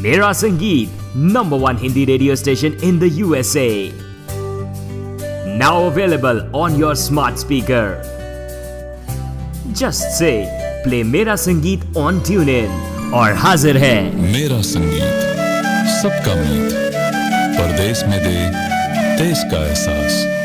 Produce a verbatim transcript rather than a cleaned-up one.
मेरा संगीत, number one Hindi radio station in the U S A. Now available on your smart speaker. Just say play मेरा संगीत on TuneIn और हाजिर है मेरा संगीत, सबका मीत, परदेश में दे देश का एहसास।